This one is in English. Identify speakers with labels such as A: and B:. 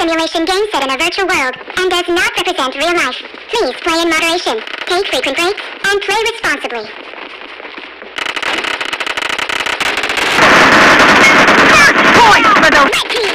A: simulation game set in a virtual world and does not represent real life. Please play in moderation, take frequent breaks, and play responsibly. First point for the red team!